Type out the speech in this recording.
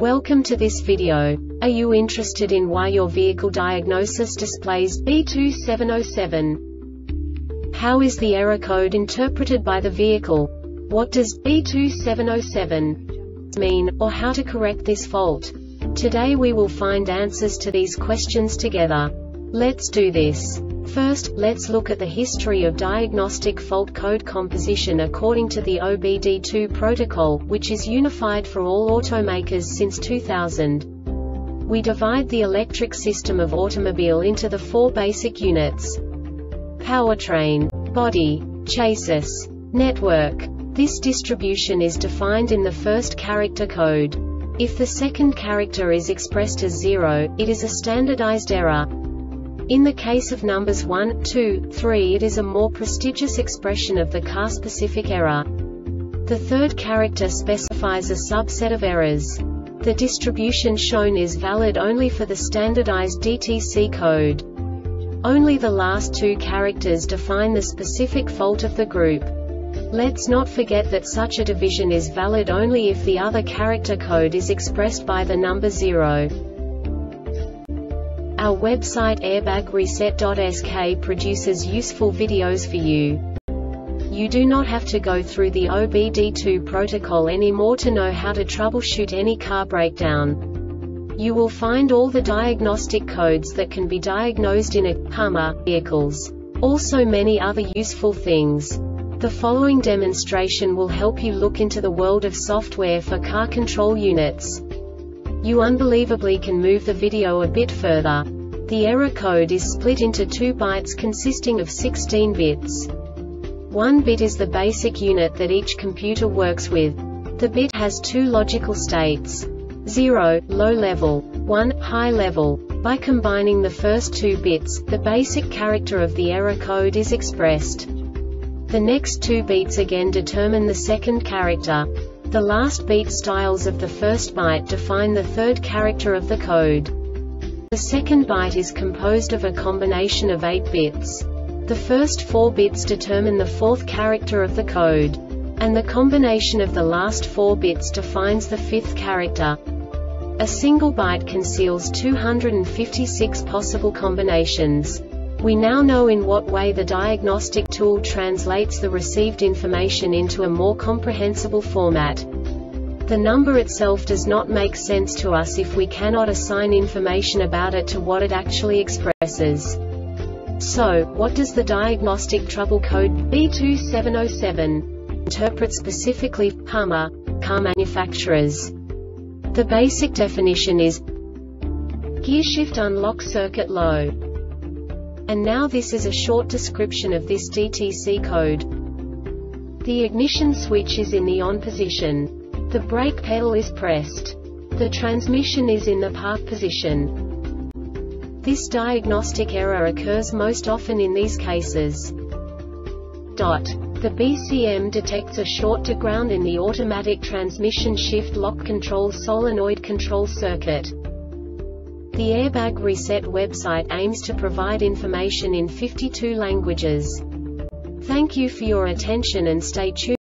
Welcome to this video. Are you interested in why your vehicle diagnosis displays B2707? How is the error code interpreted by the vehicle? What does B2707 mean, or how to correct this fault? Today we will find answers to these questions together. Let's do this. First, let's look at the history of diagnostic fault code composition according to the OBD2 protocol, which is unified for all automakers since 2000. We divide the electric system of automobile into the four basic units: powertrain, body, chassis, network. This distribution is defined in the first character code. If the second character is expressed as 0, it is a standardized error. In the case of numbers 1, 2, 3, it is a more prestigious expression of the car-specific error. The third character specifies a subset of errors. The distribution shown is valid only for the standardized DTC code. Only the last two characters define the specific fault of the group. Let's not forget that such a division is valid only if the other character code is expressed by the number 0. Our website airbagreset.sk produces useful videos for you. You do not have to go through the OBD2 protocol anymore to know how to troubleshoot any car breakdown. You will find all the diagnostic codes that can be diagnosed in a Hummer vehicles. Also many other useful things. The following demonstration will help you look into the world of software for car control units. You unbelievably can move the video a bit further. The error code is split into 2 bytes consisting of 16 bits. 1 bit is the basic unit that each computer works with. The bit has 2 logical states: 0, low level, 1, high level. By combining the first 2 bits, the basic character of the error code is expressed. The next 2 beats again determine the second character. The last beat styles of the first byte define the third character of the code. The second byte is composed of a combination of 8 bits. The first 4 bits determine the fourth character of the code. And the combination of the last 4 bits defines the fifth character. A single byte conceals 256 possible combinations. We now know in what way the diagnostic tool translates the received information into a more comprehensible format. The number itself does not make sense to us if we cannot assign information about it to what it actually expresses. So, what does the diagnostic trouble code B2707 interpret specifically for Hummer car manufacturers? The basic definition is gearshift unlock circuit low. And now this is a short description of this DTC code. The ignition switch is in the on position. The brake pedal is pressed. The transmission is in the park position. This diagnostic error occurs most often in these cases. The BCM detects a short to ground in the automatic transmission shift lock control solenoid control circuit. The Airbag Reset website aims to provide information in 52 languages. Thank you for your attention and stay tuned.